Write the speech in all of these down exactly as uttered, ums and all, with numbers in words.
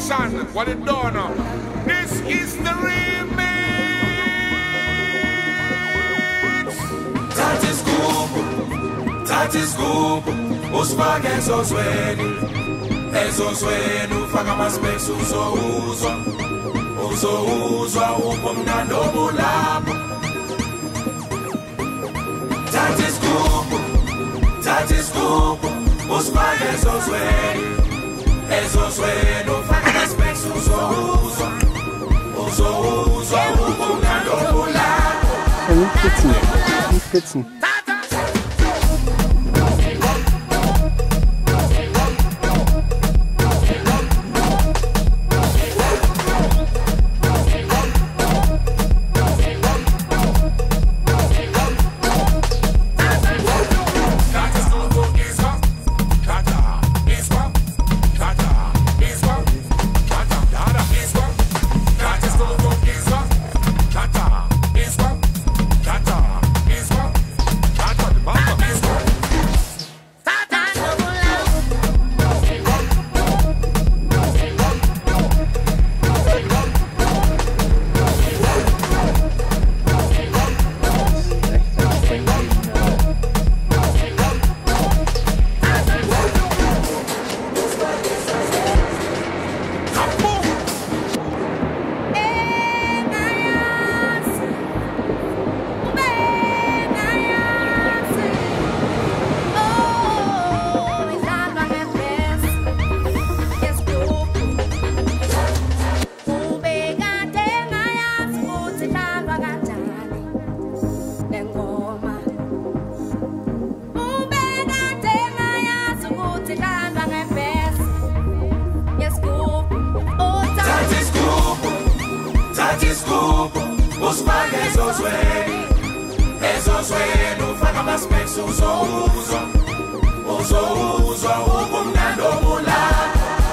Production, what it done now? This is the remix. Tati scoop, Tati scoop, usifake ezozweni, ezozweni ufaka ama-specs uzouzwa, uzouzwa ubumnandi obulapho. Tati scoop, Tati scoop, usifake ezozweni, ezozweni ufaka ama-specs uzouzwa, uzouzwa ubumnandi obulapho. Nicht spitzen, nicht spitzen. Usifake ezozweni, ezozweni ufaka ama-specs uzouzwa, uzouzwa ubumnandi obulapho.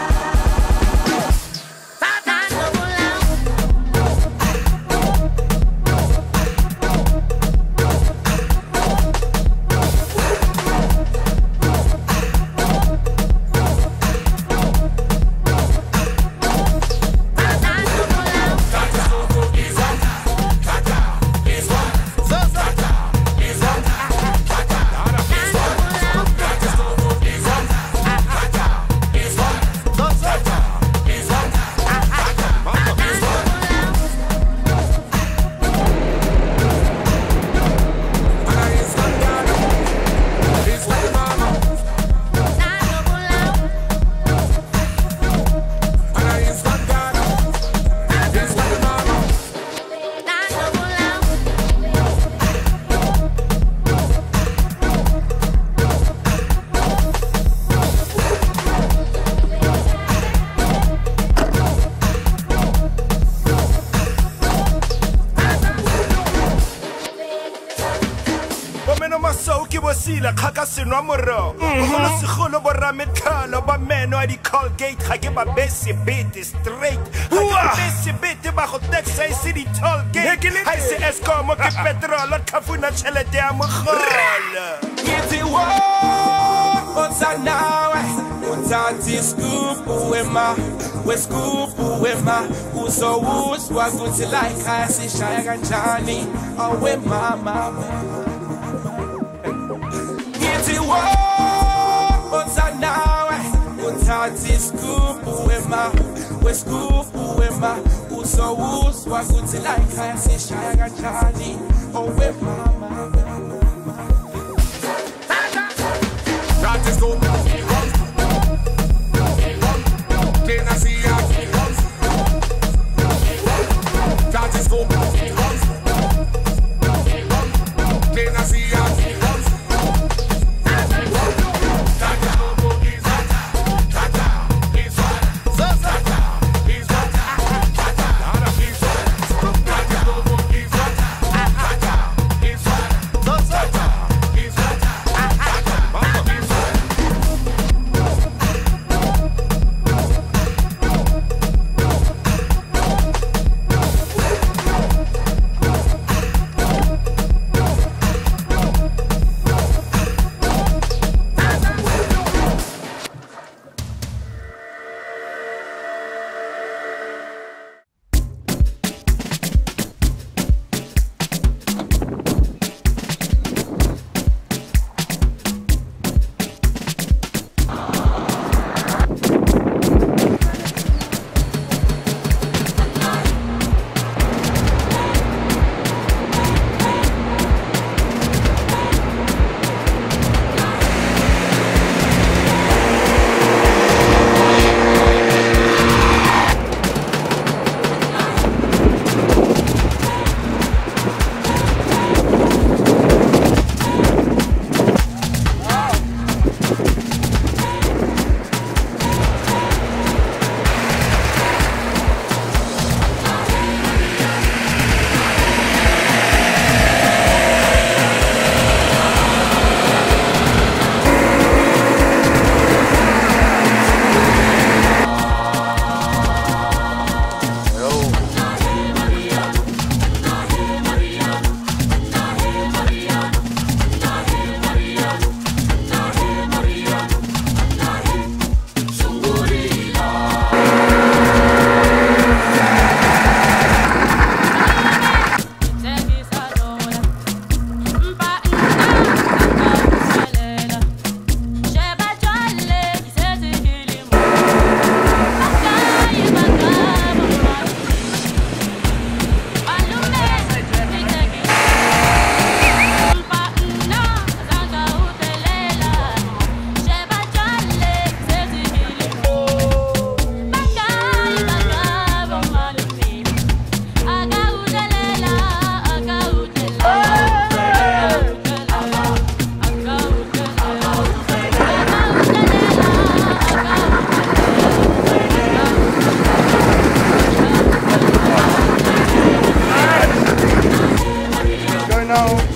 Sila kaka sinwa moro Ogolo sigolo borra metkalo ba meno adi Colgate Hage ba besi beat straight Hage ba besi beat ba hotek say city toll gate Hai se escomo ke petrol Ot kafuna chele de amkhol Yeti wo Onsa nawe Untati scoop uwema We scoop uwema Uso uzwa guti like Asi shaya ganjani Awe mama Wo, onza nawe, untati scoop uwema, we scoop uwema, uso uzwa guti like haya sishaya ganjani, owe mama. Tati scoop, Kena siya, Tati scoop, Kena siya. Those now.